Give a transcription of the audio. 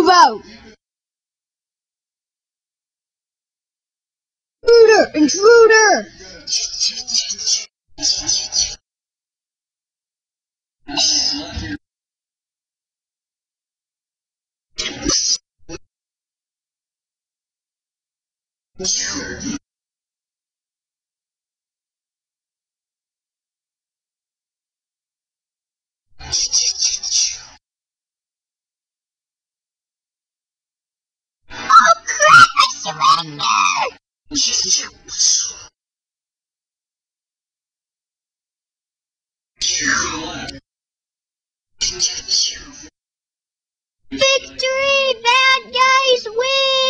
Move out! Intruder! Intruder! Oh crap! I surrender! Victory! Bad guys win!